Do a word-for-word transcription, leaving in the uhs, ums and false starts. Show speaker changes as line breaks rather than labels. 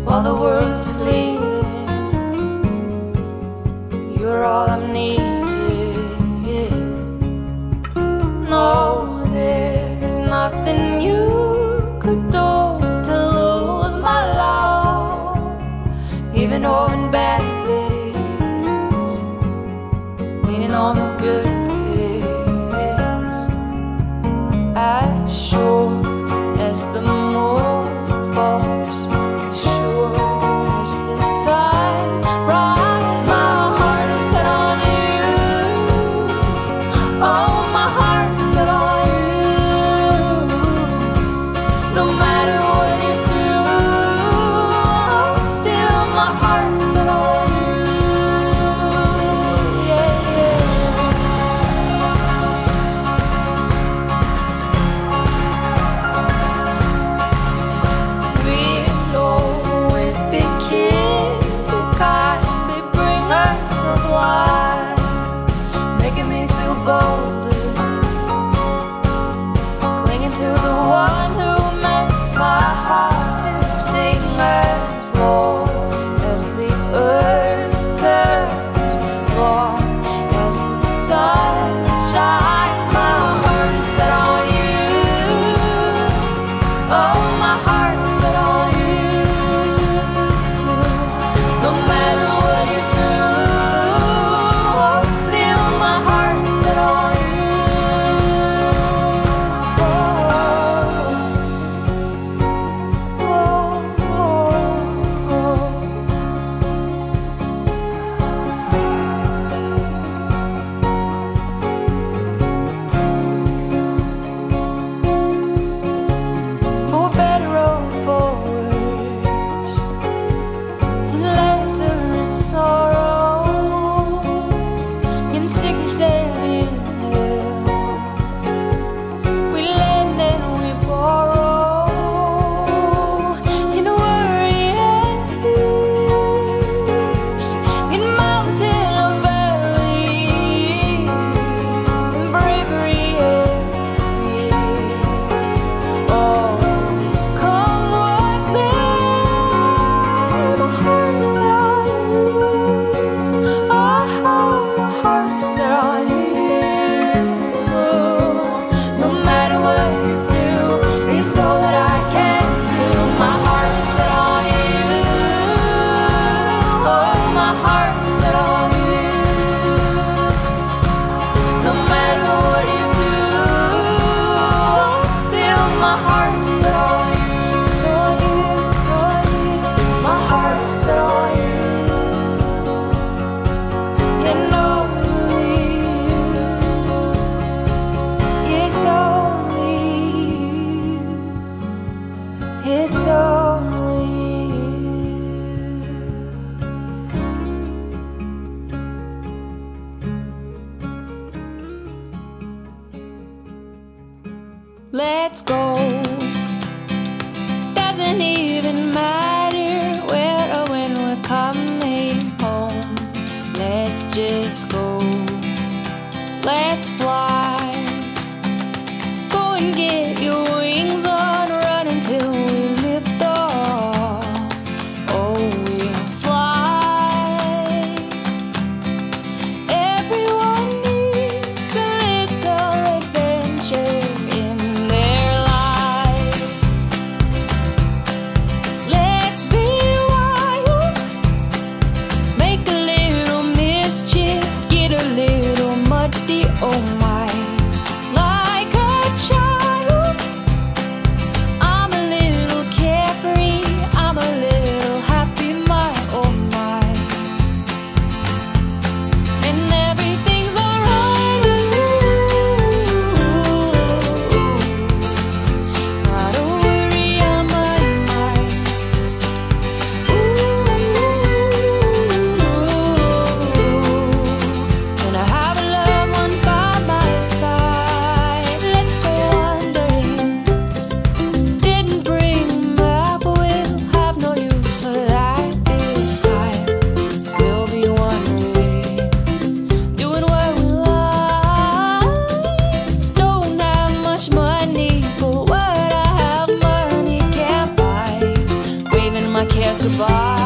while the world's fleeting. You're all I'm needing. No, there's nothing you could do to lose my love, even on bad days, leaning on the good things. As sure as the moon falls, sure as the sun rises, my heart is set on you. Oh, my heart is set on you. No matter what you do, oh, still my heart is set on you. Yeah, yeah. We'll always be kids who kind, be bringers of life, making me feel golden, clinging to the one who makes my heart to sing as long as the earth turns, long as the sun shines. My heart is set on you. Oh, my heart is set on you. No matter what you do, oh, still my heart is set on you. Oh, oh, oh, for better or for worse, in laughter and sorrow, in sickness and in health, we lend and we borrow, in worry and peace, in mountain or valley, in bravery and fear. Oh, come what may, my heart is set on you. Oh, my heart is set on you. No matter what you do, it's all that I can do. My heart is set on you. Oh, my heart is set on you. No matter what you do, still my heart is set on you. It's on you, it's on you. My heart is set on you. And only you. It's only you. It's only you. Let's go. Doesn't even matter where or when we're coming home. Let's just go. Let's fly. Go and get your wings on, run until we lift off. Oh, we'll fly. Everyone needs a little adventure in their life. Let's be wild, make a little mischief, get a little muddy. Oh my. my cares goodbye.